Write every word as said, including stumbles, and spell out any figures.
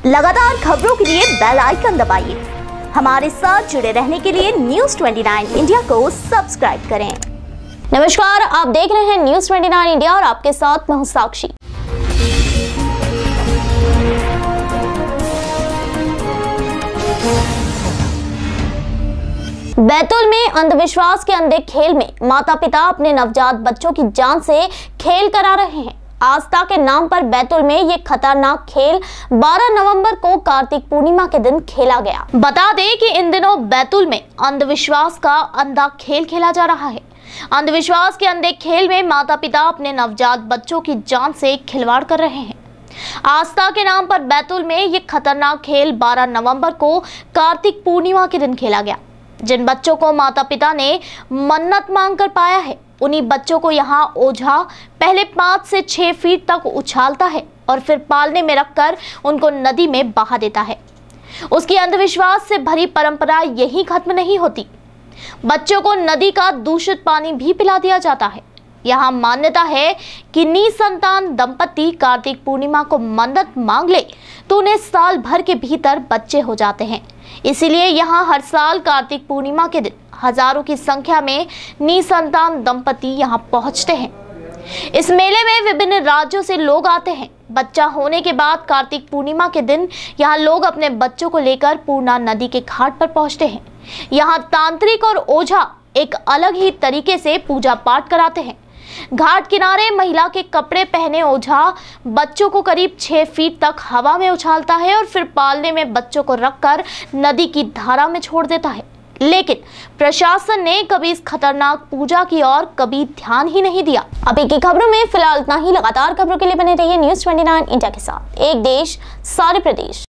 लगातार खबरों के लिए बेल आइकन दबाइए। हमारे साथ जुड़े रहने के लिए न्यूज़ उनतीस इंडिया को सब्सक्राइब करें। नमस्कार, आप देख रहे हैं न्यूज़ उनतीस इंडिया और आपके साथ मैं हूं साक्षी। बैतूल में अंधविश्वास के अंधे खेल में माता पिता अपने नवजात बच्चों की जान से खेल करा रहे हैं। आस्था के नाम पर बैतूल में ये खतरनाक खेल बारह नवंबर को कार्तिक पूर्णिमा के दिन खेला गया। बता दें कि इन दिनों बैतूल में अंधविश्वास का अंधा खेल खेला जा रहा है। अंधविश्वास के अंधे खेल में माता पिता अपने नवजात बच्चों की जान से खिलवाड़ कर रहे हैं। आस्था के नाम पर बैतूल में ये खतरनाक खेल बारह नवंबर को कार्तिक पूर्णिमा के दिन खेला गया। जिन बच्चों को माता पिता ने मन्नत मांग कर पाया है, उन्हीं बच्चों को यहाँ ओझा पहले पाँच से छह फीट तक उछालता है और फिर पालने में रखकर उनको नदी में बहा देता है। उसकी अंधविश्वास से भरी परंपरा यही खत्म नहीं होती। बच्चों को नदी का दूषित पानी भी पिला दिया जाता है। यहाँ मान्यता है कि निसंतान दंपति कार्तिक पूर्णिमा को मन्नत मांग ले तो उन्हें साल भर के भीतर बच्चे हो जाते हैं। इसीलिए यहाँ हर साल कार्तिक पूर्णिमा के दिन हजारों की संख्या में निसंतान दंपति यहाँ पहुँचते हैं। इस मेले में विभिन्न राज्यों से लोग आते हैं। बच्चा होने के बाद कार्तिक पूर्णिमा के दिन यहाँ लोग अपने बच्चों को लेकर पूर्णा नदी के घाट पर पहुँचते हैं। यहाँ तांत्रिक और ओझा एक अलग ही तरीके से पूजा पाठ कराते हैं। घाट किनारे महिला के कपड़े पहने ओझा बच्चों को करीब छह फीट तक हवा में उछालता है और फिर पालने में बच्चों को रखकर नदी की धारा में छोड़ देता है। लेकिन प्रशासन ने कभी इस खतरनाक पूजा की ओर कभी ध्यान ही नहीं दिया। अभी की खबरों में फिलहाल इतना ही। लगातार खबरों के लिए बने रहिए न्यूज़ उनतीस इंडिया के साथ। एक देश, सारे प्रदेश।